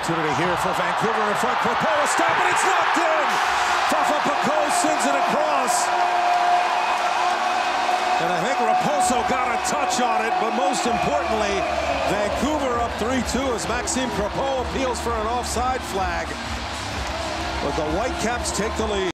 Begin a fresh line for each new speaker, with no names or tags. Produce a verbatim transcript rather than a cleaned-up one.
opportunity here for Vancouver in front. Raposo stop, and it's knocked in. Fafa sends it across. And I think Raposo got a touch on it, but most importantly, Vancouver up three two as Maxime Crepeau appeals for an offside flag. But the Whitecaps take the lead.